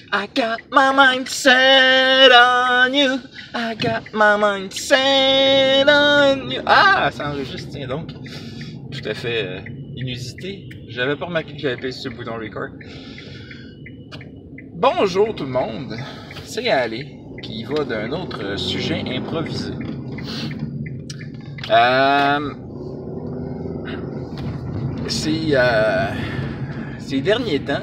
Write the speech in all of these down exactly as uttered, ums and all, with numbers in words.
I got my mind set on you. I got my mind set on you. Ah, ça enregistre, tiens donc. Tout à fait euh, inusité. J'avais pas remarqué que j'avais appuyé sur le bouton record. Bonjour tout le monde. C'est Ali qui va d'un autre sujet improvisé. Euh, c'est euh, ces derniers temps,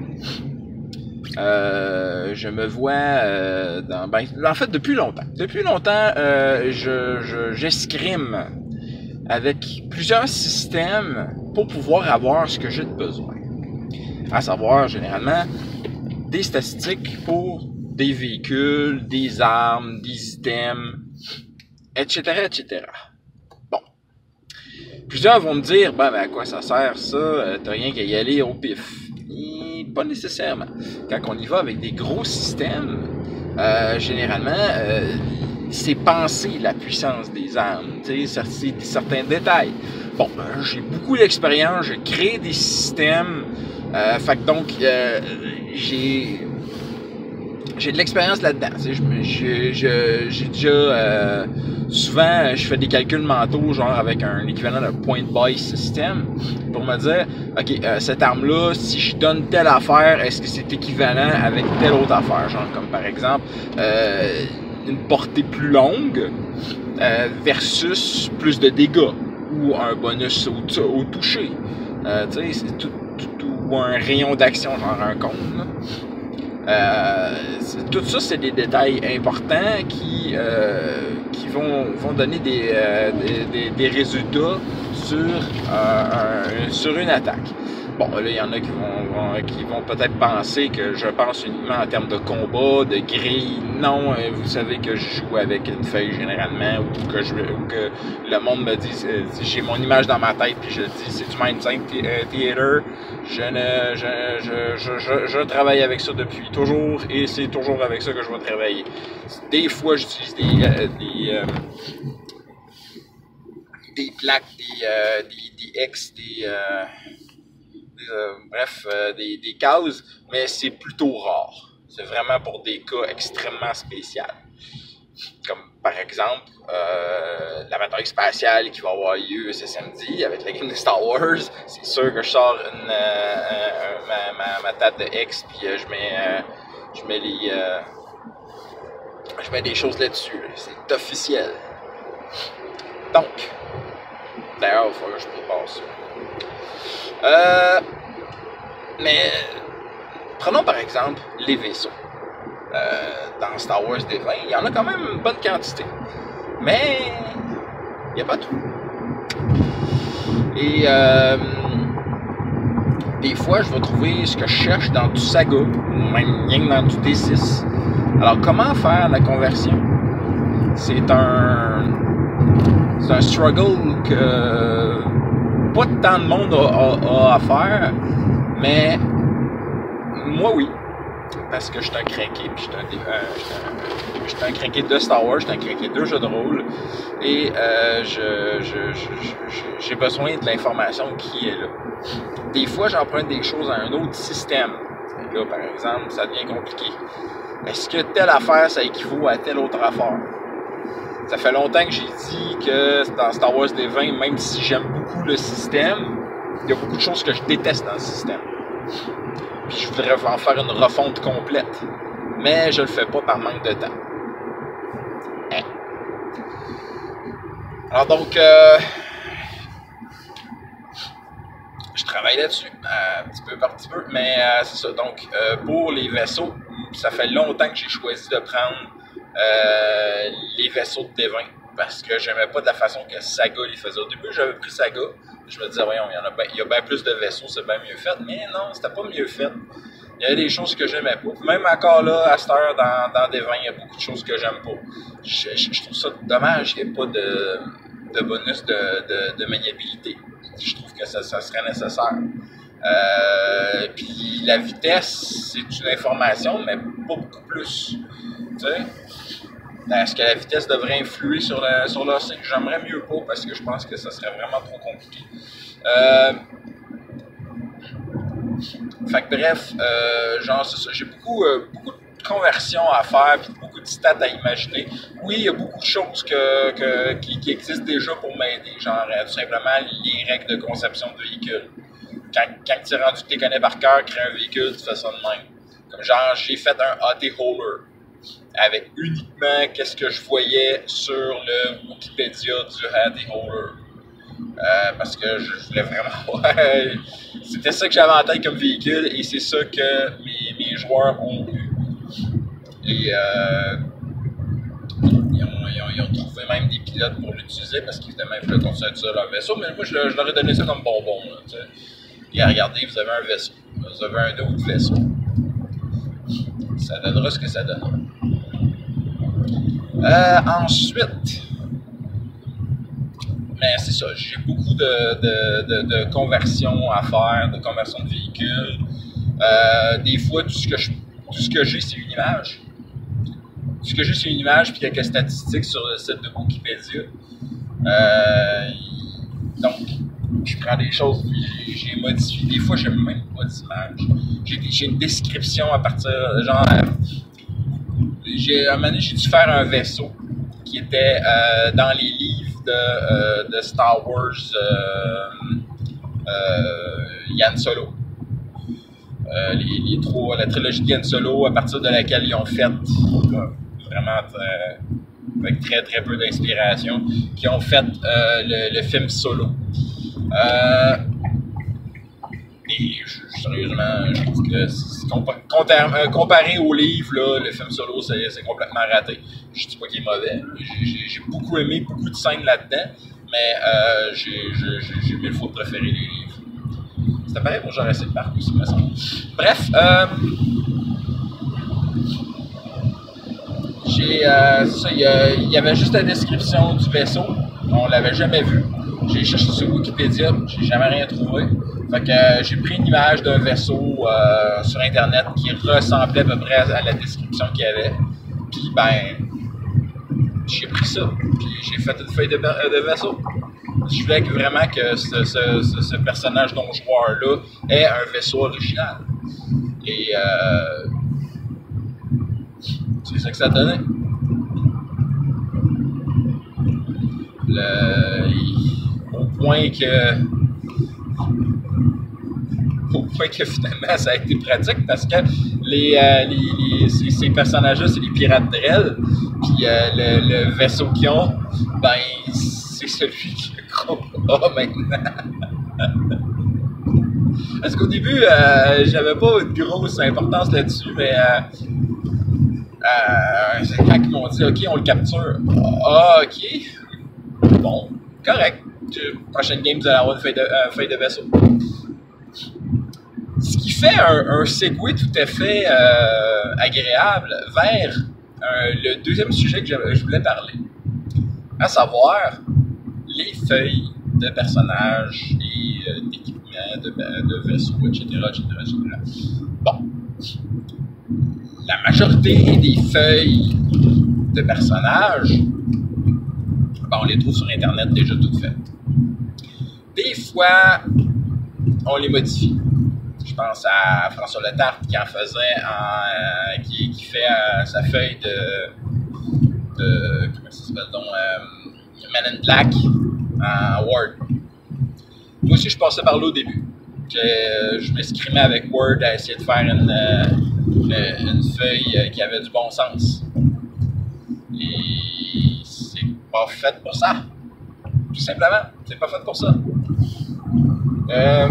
euh, je me vois euh, dans, ben, en fait depuis longtemps. Depuis longtemps, euh, je, je, j'escrime avec plusieurs systèmes pour pouvoir avoir ce que j'ai de besoin. À savoir, généralement, des statistiques pour des véhicules, des armes, des items, et cetera, et cetera. Bon. Plusieurs vont me dire, ben, ben à quoi ça sert ça? Euh, T'as rien qu'à y aller au pif. Et pas nécessairement. Quand on y va avec des gros systèmes, euh, généralement, euh, c'est penser la puissance des armes, tu sais, certains détails. Bon, ben, j'ai beaucoup d'expérience, j'ai créé des systèmes, euh, fait que donc, euh, j'ai... J'ai de l'expérience là-dedans. J'ai déjà euh, souvent je fais des calculs mentaux, genre avec un équivalent de point buy system, pour me dire, ok, euh, cette arme-là, si je donne telle affaire, est-ce que c'est équivalent avec telle autre affaire, genre comme par exemple euh, une portée plus longue euh, versus plus de dégâts ou un bonus au, au toucher. Euh, tu sais, c'est tout, tout, ou un rayon d'action, genre un cône, là. Euh, tout ça, c'est des détails importants qui, euh, qui vont, vont donner des, euh, des, des, des résultats sur, euh, un, sur une attaque. Bon, là, il y en a qui vont, vont, qui vont peut-être penser que je pense uniquement en termes de combat, de grille. Non, vous savez que je joue avec une feuille généralement, ou que, je, ou que le monde me dit, j'ai mon image dans ma tête, puis je dis, c'est du Mindset Theater. Je, ne, je, je, je, je, je travaille avec ça depuis toujours, et c'est toujours avec ça que je vais travailler. Des fois, j'utilise des, euh, des, euh, des plaques, des, euh, des, des X, des... Euh, Euh, bref, euh, des, des cases, mais c'est plutôt rare. C'est vraiment pour des cas extrêmement spéciaux. Comme par exemple, euh, la bataille spatiale qui va avoir lieu ce samedi avec la game de Star Wars. C'est sûr que je sors une, euh, ma, ma, ma table de X, puis euh, je mets, euh, je mets les, euh, je mets des choses là-dessus. Là. C'est officiel. Donc, d'ailleurs, il va falloir que je prépare ça. Euh, mais prenons par exemple les vaisseaux. Euh, dans Star Wars D vingt, il y en a quand même une bonne quantité. Mais il n'y a pas tout. Et euh, des fois, je vais trouver ce que je cherche dans du Saga, ou même rien que dans du D six. Alors, comment faire la conversion? C'est un, c'est un struggle que pas tant de monde a, a, a à faire, mais moi oui, parce que je suis un craqué, puis je suis un, euh, un, un craqué de Star Wars, je suis un craqué de jeux de rôle, et euh, je, je, je, je, j'ai besoin de l'information qui est là. Des fois, j'emprunte des choses à un autre système. Là, par exemple, ça devient compliqué. Est-ce que telle affaire, ça équivaut à telle autre affaire? Ça fait longtemps que j'ai dit que dans Star Wars D vingt, même si j'aime beaucoup le système, il y a beaucoup de choses que je déteste dans le système. Puis je voudrais en faire une refonte complète. Mais je le fais pas par manque de temps. Hein. Alors donc, euh, je travaille là-dessus, euh, un petit peu par petit peu, mais euh, c'est ça. Donc, euh, pour les vaisseaux, ça fait longtemps que j'ai choisi de prendre Euh, les vaisseaux de D vingt parce que j'aimais pas de la façon que Saga les faisait. Au début, j'avais pris Saga, je me disais, voyons, il y, en a bien, il y a bien plus de vaisseaux, c'est bien mieux fait, mais non, c'était pas mieux fait. Il y avait des choses que j'aimais pas. Même encore là, à cette heure, dans, dans D vingt, il y a beaucoup de choses que j'aime pas. Je, je, je trouve ça dommage qu'il n'y ait pas de, de bonus de, de, de maniabilité. Je trouve que ça, ça serait nécessaire. Euh, puis la vitesse, c'est une information, mais pas beaucoup plus. Tu sais? Est-ce que la vitesse devrait influer sur, la, sur leur cycle? J'aimerais mieux pas parce que je pense que ça serait vraiment trop compliqué. Euh, Fait que bref, euh, genre, c'est ça. J'ai beaucoup, euh, beaucoup de conversions à faire, puis beaucoup de stats à imaginer. Oui, il y a beaucoup de choses que, que, qui, qui existent déjà pour m'aider. Genre, euh, tout simplement, les règles de conception de véhicule. Quand, quand tu es rendu que tu les connais par cœur, créer un véhicule, tu fais ça de même. Comme genre, j'ai fait un A T Hauler avec uniquement qu'est-ce que je voyais sur le Wikipédia du A T Hauler. Euh, parce que je voulais vraiment... Ouais, c'était ça que j'avais en tête comme véhicule et c'est ça que mes, mes joueurs ont eu. Et euh, ils, ont, ils, ont, ils ont trouvé même des pilotes pour l'utiliser parce qu'évidemment, ils voulaient continuer à utiliser leur vaisseau. Mais moi, je, je leur ai donné ça comme bonbon. Là, et regardez, vous avez un vaisseau. Vous avez un autre vaisseau. Ça donnera ce que ça donnera. Euh, ensuite... Mais c'est ça, j'ai beaucoup de, de, de, de conversions à faire, de conversions de véhicules. Euh, des fois, tout ce que je, tout ce que j'ai, c'est une image. Tout ce que j'ai, c'est une image puis quelques statistiques sur le site de Wikipédia. Euh, donc, je prends des choses puis j'ai modifié. Des fois, j'ai même pas d'image. J'ai, j'ai une description à partir de genre. J'ai, à un moment donné, j'ai dû faire un vaisseau qui était euh, dans les livres de, euh, de Star Wars euh, euh, Yann Solo. Euh, les, les trois, la trilogie de Yann Solo, à partir de laquelle ils ont fait, euh, vraiment très, avec très très peu d'inspiration, qui ont fait euh, le, le film Solo. Euh, et je, sérieusement, je trouve que c'est, comparé, comparé au livre, là, le film Solo, c'est, c'est complètement raté. Je dis pas qu'il est mauvais. J'ai, j'ai, j'ai beaucoup aimé beaucoup de scènes là-dedans, mais euh, j'ai, j'ai, j'ai mille fois préféré les livres. C'était pareil pour Jurassic Park aussi, me semble. Bref, euh, j'ai, euh, ça, il y, y avait juste la description du vaisseau. On l'avait jamais vu. J'ai cherché sur Wikipédia, j'ai jamais rien trouvé. Fait que euh, j'ai pris une image d'un vaisseau euh, sur Internet qui ressemblait à peu près à la description qu'il y avait. Puis ben, j'ai pris ça, puis j'ai fait une feuille de, de vaisseau. Je voulais que vraiment que ce, ce, ce, ce personnage non joueur-là ait un vaisseau original. Et euh, c'est ça que ça donnait. Le, au point que au point que finalement ça a été pratique parce que les, euh, les, les ces, ces personnages-là, c'est les pirates Drell, puis euh, le, le vaisseau qu'ils ont, ben c'est celui qui a maintenant. Parce qu'au début, euh, j'avais pas une grosse importance là-dessus, mais euh, euh, c'est quand ils m'ont dit OK, on le capture. Ah, OK. Bon, correct. Prochaine game, vous allez avoir une feuille de, euh, feuille de vaisseau. Ce qui fait un, un segue tout à fait euh, agréable vers euh, le deuxième sujet que je, je voulais parler, à savoir les feuilles de personnages et euh, d'équipements, de, de vaisseaux, et cetera, et cetera, et cetera. Bon. La majorité des feuilles de personnages, ben, on les trouve sur Internet déjà toutes faites. Des fois, on les modifie. Je pense à François Letarte qui en faisait, en, euh, qui, qui fait euh, sa feuille de, de comment ça s'appelle donc, euh, Man in Black en Word. Moi aussi, je passais par là au début. Je, je m'escrimais avec Word à essayer de faire une, une, une feuille qui avait du bon sens. Et c'est pas fait pour ça. Tout simplement, c'est pas fait pour ça. Euh,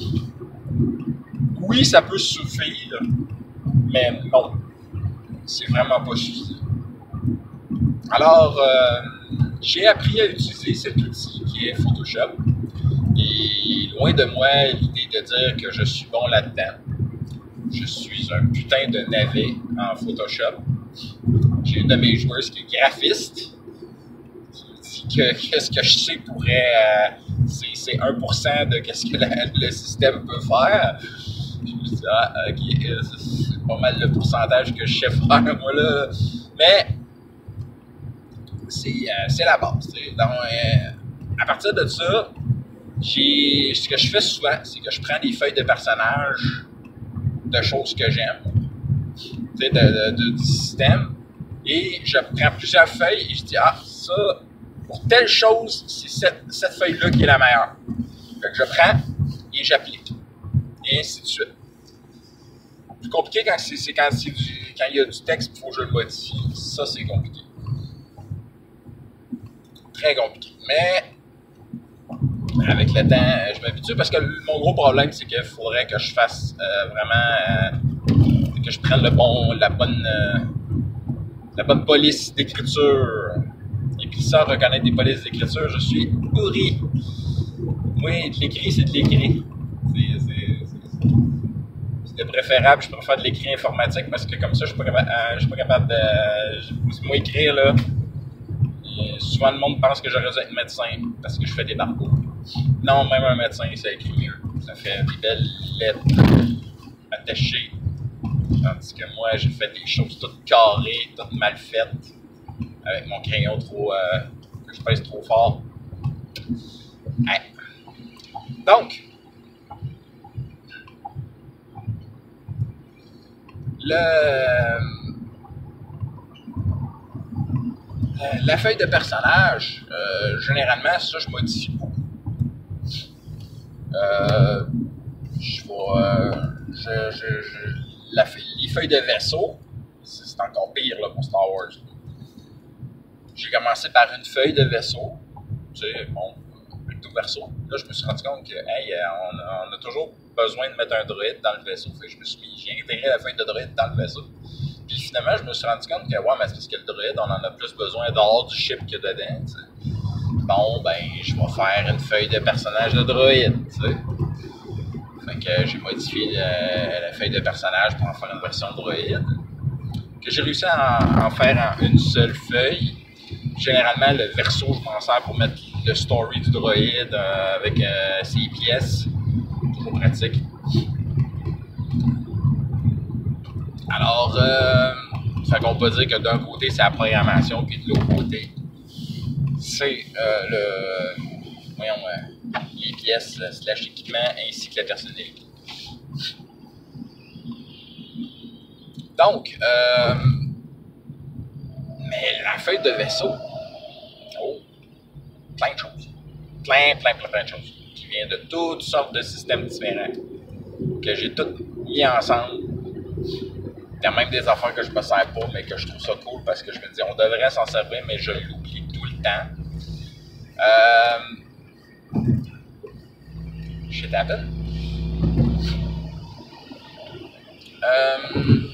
oui, ça peut suffire, mais non, c'est vraiment pas suffisant. Alors, euh, j'ai appris à utiliser cet outil qui est Photoshop. Et loin de moi l'idée de dire que je suis bon là-dedans. Je suis un putain de navet en Photoshop. J'ai une de mes joueuses qui est graphiste, qui dit que qu'est-ce que je sais pourrait... Euh, c'est, c'est un pour cent de qu'est-ce que la, le système peut faire. Je me dis, ah, ok, c'est pas mal le pourcentage que je sais faire, moi, là. Mais, c'est, euh, c'est la base. Donc, euh, à partir de ça, j'ai, ce que je fais souvent, c'est que je prends des feuilles de personnages de choses que j'aime, tu sais, de, de, de, du système, et je prends plusieurs feuilles et je dis, ah, ça, pour telle chose, c'est cette, cette feuille-là qui est la meilleure. Fait que je prends et j'applique. Et ainsi de suite. Plus compliqué quand c'est, c'est quand, c'est du, quand il y a du texte, il faut que je le modifie. Ça, c'est compliqué. Très compliqué. Mais avec le temps, je m'habitue parce que mon gros problème, c'est qu'il faudrait que je fasse euh, vraiment euh, que je prenne le bon, la bonne euh, la bonne police d'écriture. Et puis sans reconnaître des polices d'écriture, je suis pourri. Oui, de l'écrit, c'est de l'écrit. C'est, c'est, c'est, c'est de préférable, je préfère de l'écrit informatique parce que comme ça, je suis pas capable, euh, je suis pas capable de. Moi, écrire, là. Et souvent, le monde pense que j'aurais dû être médecin parce que je fais des barbeaux. Non, même un médecin, ça écrit mieux. Ça fait des belles lettres attachées. Tandis que moi, j'ai fait des choses toutes carrées, toutes mal faites, avec mon crayon trop, euh, que je pèse trop fort. Hein. Donc, le, la feuille de personnage, euh, généralement, ça, je modifie beaucoup. Euh, je vais, euh, je, je, je, la, les feuilles de vaisseau, c'est encore pire là, pour Star Wars. J'ai commencé par une feuille de vaisseau, tu sais, bon, recto verso. Là, je me suis rendu compte que, hey, on a, on a toujours besoin de mettre un droïde dans le vaisseau. Fait que je me suis mis, j'ai intégré la feuille de droïde dans le vaisseau. Puis finalement, je me suis rendu compte que, ouais, mais c'est parce que le droïde, on en a plus besoin dehors du chip que dedans, tu sais. Bon, ben, je vais faire une feuille de personnage de droïde, tu sais. Fait que j'ai modifié le, la feuille de personnage pour en faire une version droïde. Que j'ai réussi à en, en faire en une seule feuille. Généralement, le verso, je m'en sers pour mettre le story du droïde euh, avec euh, ses pièces. Toujours pratique. Alors, euh, fait qu'on peut dire que d'un côté, c'est la programmation, puis de l'autre côté, c'est euh, le, voyons, euh, les pièces euh, slash équipement ainsi que la personnalité. Donc, euh, mais la feuille de vaisseau, oh, plein de choses. Plein, plein, plein, plein de choses. Qui vient de toutes sortes de systèmes différents. Que j'ai toutes mis ensemble. Il y a même des affaires que je me sers pas, mais que je trouve ça cool parce que je me dis, on devrait s'en servir, mais je l'oublie tout le temps. Euh, Shit happen. Euh,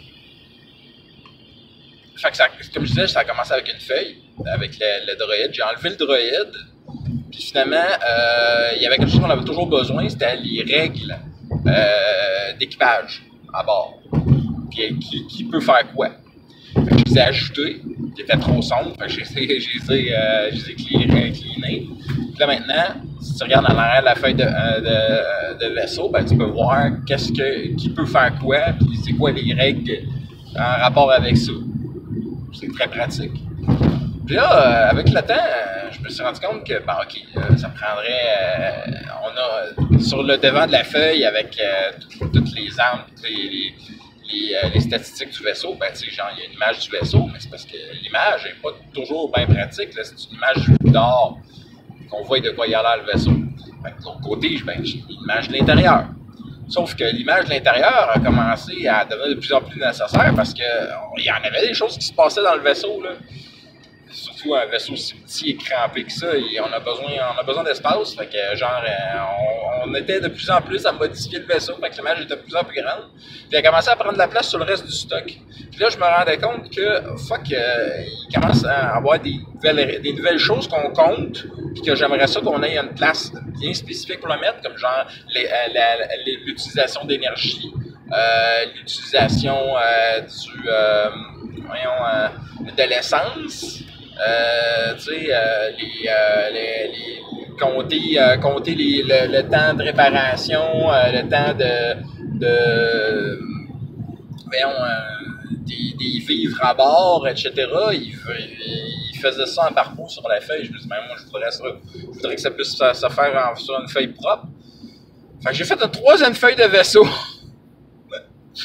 fait que ça, comme je disais, ça a commencé avec une feuille, avec le, le droïde. J'ai enlevé le droïde, puis finalement, euh, il y avait quelque chose qu'on avait toujours besoin, c'était les règles euh, d'équipage à bord. Puis, qui, qui peut faire quoi? Fait que je les ai ajoutés, qui étaient trop sombres, fait que je les ai, je les ai, euh, je les ai cleanés. Puis là maintenant, si tu regardes en arrière de la feuille de, euh, de, de vaisseau, ben, tu peux voir qu'est-ce que, qui peut faire quoi, puis c'est quoi les règles en rapport avec ça. C'est très pratique. Puis là, euh, avec le temps, euh, je me suis rendu compte que, ben, ok, euh, ça prendrait, euh, on a sur le devant de la feuille avec euh, toutes les armes, toutes les, les, les, euh, les statistiques du vaisseau, ben, tu sais, genre, il y a une image du vaisseau, mais c'est parce que l'image n'est pas toujours bien pratique, là, c'est une image dehors, qu'on voit de quoi il a l'air le vaisseau. Fait que de l'autre côté, ben, j'ai une image de l'intérieur. Sauf que l'image de l'intérieur a commencé à devenir de plus en plus nécessaire parce qu'il y en avait des choses qui se passaient dans le vaisseau, là. Surtout un vaisseau si petit et crampé que ça, et on a besoin, on a besoin d'espace. Fait que genre, on, on était de plus en plus à modifier le vaisseau, fait que l'image était de plus en plus grande. Puis elle a commencé à prendre de la place sur le reste du stock. Puis là, je me rendais compte que, fuck, euh, il commence à avoir des nouvelles, des nouvelles choses qu'on compte, puis que j'aimerais ça qu'on ait une place bien spécifique pour le mettre, comme genre les, la, la, l'utilisation d'énergie, euh, l'utilisation euh, du, euh, voyons, euh, de l'essence. Euh, tu sais, euh, les, euh, les, les, compter, euh, compter les, le, le temps de réparation, euh, le temps de, de voyons, euh, des, des vivres à bord, et cetera. Il, il faisait ça en barbeau sur la feuille. Je me dis, ben, moi, je voudrais, ça, je voudrais que ça puisse se, se faire en, sur une feuille propre. Fait que j'ai fait une troisième feuille de vaisseau.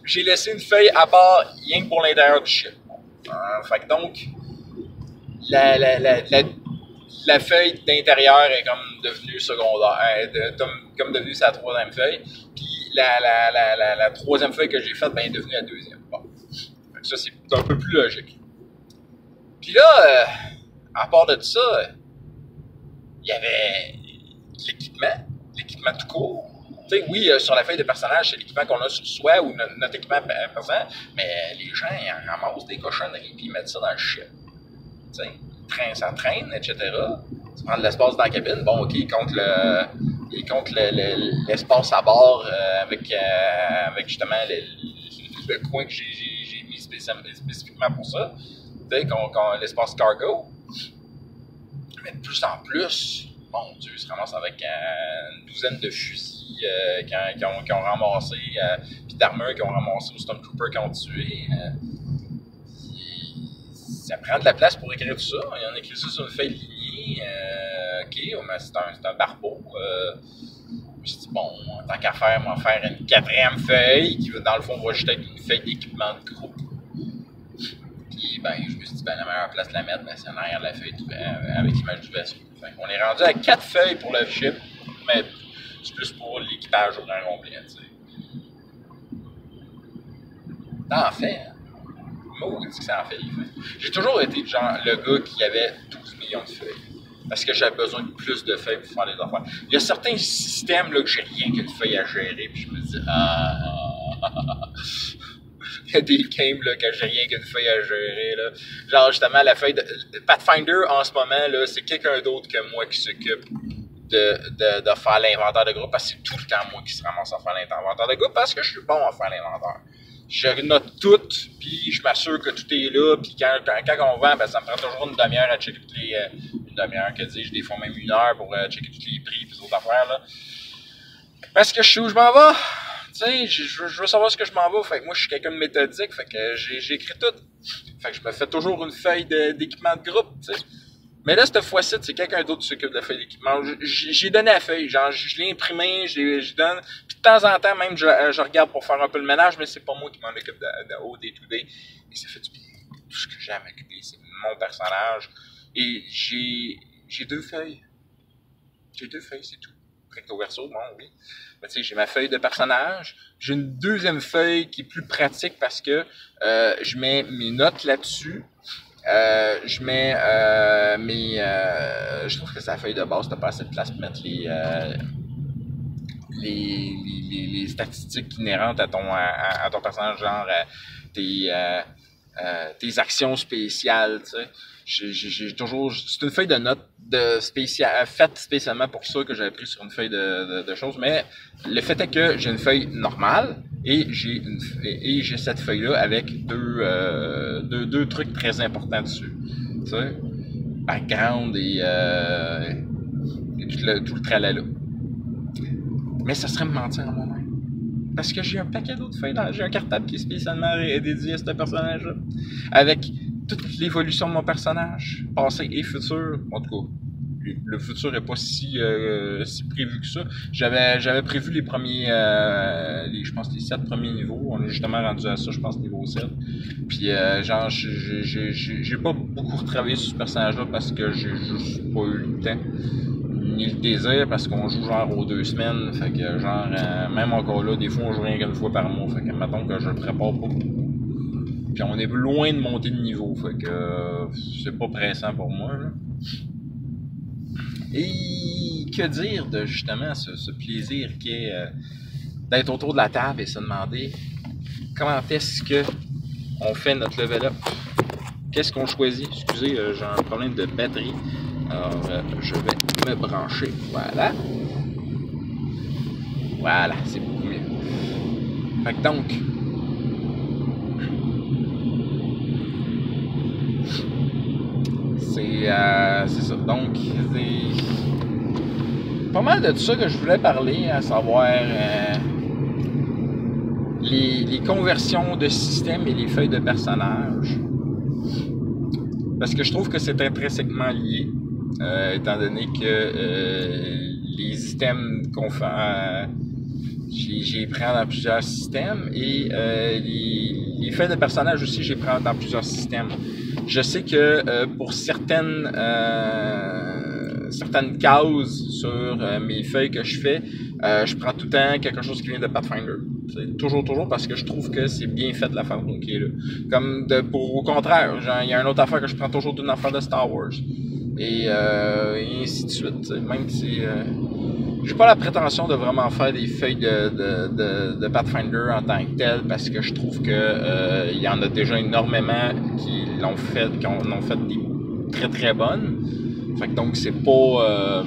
j'ai laissé une feuille à part rien que pour l'intérieur du chip. Euh, fait que donc, la, la, la, la, la feuille d'intérieur est comme devenue secondaire, euh, de, comme, comme devenue sa troisième feuille. Puis la, la, la, la, la troisième feuille que j'ai faite ben, est devenue la deuxième. Bon. Fait que ça, c'est un peu plus logique. Puis là, euh, à part de ça, il y avait l'équipement, l'équipement tout court. Tu sais, oui, euh, sur la feuille de personnage, c'est l'équipement qu'on a sur soi ou notre, notre équipement personnel, mais les gens, ils ramassent des cochonneries et ils mettent ça dans le chip. Tu sais, train, ça traîne, et cetera. Ça prend de l'espace dans la cabine. Bon, OK, ils comptent le, ils comptent le, le, l'espace à bord euh, avec, euh, avec justement le, le coin que j'ai, j'ai, j'ai mis spécifiquement pour ça. Tu sais, qu'on, qu'on, l'espace cargo. Mais de plus en plus, mon Dieu, ils se ramassent avec euh, une douzaine de fusils euh, qui, ont, qui, ont, qui ont ramassé, euh, puis d'armures qui ont ramassé aux Stormtroopers qui ont tué. Euh, ça prend de la place pour écrire tout ça. Il y en a écrit ça sur une feuille lignée. Euh, OK, mais c'est un, c'est un barbeau. Euh, je me suis dit, bon, tant qu'à faire, on va faire une quatrième feuille qui, dans le fond, va juste être une feuille d'équipement de groupe. Puis, ben, je me suis dit, ben, la meilleure place de la mettre, ben, c'est en arrière de la feuille euh, avec l'image du vaisseau. Fait qu'on est rendu à quatre feuilles pour le ship, mais c'est plus pour l'équipage au grand complet, tu sais. En fait, hein, maudit que ça en fait les feuilles. J'ai toujours été genre le gars qui avait douze millions de feuilles. Parce que j'avais besoin de plus de feuilles pour faire les affaires. Il y a certains systèmes là, que j'ai rien qu'une feuille à gérer, puis je me dis, ah, ah, ah, ah. Il y a des games là, que j'ai rien qu'une feuille à gérer. Là. Genre, justement, la feuille de Pathfinder, en ce moment, là, c'est quelqu'un d'autre que moi qui s'occupe de, de, de faire l'inventaire de groupe, parce que c'est tout le temps moi qui se ramasse à faire l'inventaire de groupe, parce que je suis bon à faire l'inventaire. Je note tout, puis je m'assure que tout est là, puis quand, quand, quand on vend, ben, ça me prend toujours une demi-heure à checker toutes les... Euh, une demi-heure, que dis-je, des fois même une heure pour euh, checker tous les prix et les autres affaires, là. Parce que je sais où je m'en vais. Tu sais, je, je veux savoir ce que je m'en vais. Fait que moi, je suis quelqu'un de méthodique, fait que j'ai, j'ai écrit tout. Fait que je me fais toujours une feuille de, d'équipement de groupe, tu sais. Mais là, cette fois-ci, c'est quelqu'un d'autre qui s'occupe de la feuille d'équipement. J'ai donné la feuille, genre, je l'ai imprimée, je, je donne. Puis de temps en temps, même, je, je regarde pour faire un peu le ménage, mais c'est pas moi qui m'en occupe de, de, au day-to-day. Et ça fait du bien. Tout ce que j'ai à m'occuper, c'est mon personnage. Et j'ai, j'ai deux feuilles. J'ai deux feuilles, c'est tout. Recto verso, bon, oui. Mais tu sais, j'ai ma feuille de personnage. J'ai une deuxième feuille qui est plus pratique parce que euh, je mets mes notes là-dessus. Euh, je mets euh, mes... Euh, je trouve que c'est la feuille de base, t'as pas assez de place pour mettre les, euh, les, les, les, les statistiques inhérentes à ton, à, à ton personnage, genre euh, tes, euh, euh, tes actions spéciales, tu sais. J'ai, j'ai toujours... C'est une feuille de notes de spécial, faite spécialement pour ça que j'avais pris sur une feuille de, de, de choses, mais le fait est que j'ai une feuille normale et j'ai une, et, et j'ai cette feuille-là avec deux, euh, deux, deux trucs très importants dessus. Tu sais, background et, euh, et tout le, tout le tralala. Mais ça serait me mentir à moi-même. Parce que j'ai un paquet d'autres feuilles là. J'ai un cartable qui est spécialement dédié à ce personnage-là. Avec toute l'évolution de mon personnage, passé et futur. En tout cas, le futur n'est pas si, euh, si prévu que ça. J'avais, j'avais prévu les premiers, euh, les, je pense les sept premiers niveaux. On est justement rendu à ça, je pense, niveau sept. Puis, euh, genre, j'ai, j'ai, j'ai, j'ai pas beaucoup retravaillé sur ce personnage-là parce que j'ai juste pas eu le temps. Ni le désir parce qu'on joue genre aux deux semaines. Fait que, genre, euh, même encore là, des fois, on joue rien qu'une fois par mois. Fait que, mettons que je le prépare pas. Puis on est loin de monter de niveau, fait que euh, c'est pas pressant pour moi. Là. Et que dire de justement ce, ce plaisir qu'est euh, d'être autour de la table et se demander comment est-ce que on fait notre level up. Qu'est-ce qu'on choisit? Excusez, euh, j'ai un problème de batterie. Alors euh, je vais me brancher. Voilà. Voilà, c'est beaucoup mieux. Fait que donc. C'est, euh, c'est ça. Donc, c'est pas mal de tout ça que je voulais parler, à savoir euh, les, les conversions de système et les feuilles de personnages. Parce que je trouve que c'est intrinsèquement lié, euh, étant donné que euh, les items qu'on fait... Euh, J'y prends dans plusieurs systèmes et euh, les, les feuilles de personnages aussi, j'y prends dans plusieurs systèmes. Je sais que euh, pour certaines euh, certaines cases sur euh, mes feuilles que je fais, euh, je prends tout le temps quelque chose qui vient de Pathfinder. C'est toujours, toujours parce que je trouve que c'est bien fait de la façon qui est là. Comme de, pour au contraire, il y a une autre affaire que je prends toujours d'une affaire de Star Wars. Et, euh, et ainsi de suite. T'sais. Même si euh, j'ai pas la prétention de vraiment faire des feuilles de, de, de, de Pathfinder en tant que tel, parce que je trouve que euh, il y en a déjà énormément qui l'ont fait, qui en ont fait des très très bonnes. Fait que donc c'est pas euh,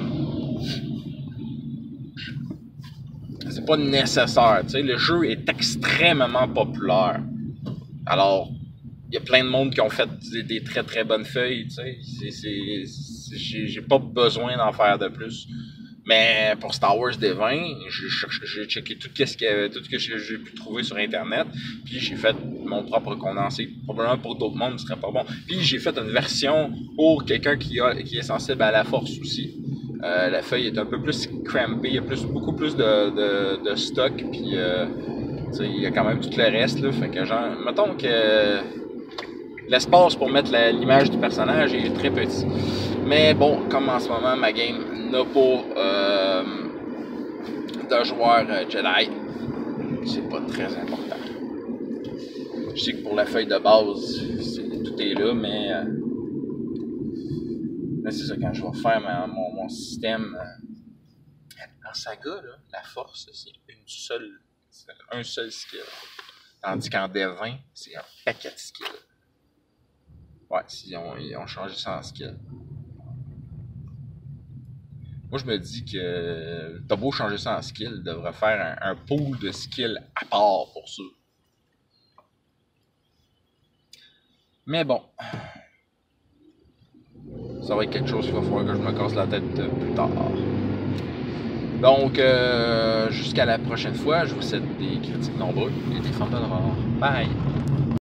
c'est pas nécessaire. T'sais. Le jeu est extrêmement populaire. Alors il y a plein de monde qui ont fait des, des très très bonnes feuilles, tu sais. J'ai pas besoin d'en faire de plus. Mais pour Star Wars D vingt, j'ai checké tout ce que, tout ce que j'ai pu trouver sur Internet, puis j'ai fait mon propre condensé. Probablement pour d'autres mondes, ce serait pas bon. Puis j'ai fait une version pour quelqu'un qui, qui est sensible à la force aussi. Euh, la feuille est un peu plus crampée, il y a plus, beaucoup plus de, de, de stock, puis euh, il y a quand même tout le reste, là. Fait que genre, mettons que l'espace pour mettre l'image du personnage est très petit. Mais bon, comme en ce moment, ma game n'a pas euh, de joueur euh, Jedi, c'est pas très important. Je sais que pour la feuille de base, est, tout est là, mais, euh, mais c'est ça, quand je vais faire ma, mon, mon système. Euh, en saga, là, la force, c'est une seule, un seul skill. Tandis qu'en D vingt, c'est un paquet de skills. Ouais, ils ont, ils ont changé ça en skill. Moi, je me dis que t'as beau changer ça en skill, il devrait faire un, un pool de skills à part pour ça. Mais bon, ça va être quelque chose qu'il va falloir que je me casse la tête plus tard. Donc, euh, jusqu'à la prochaine fois, je vous souhaite des critiques nombreux et des fantômes rares. Bye!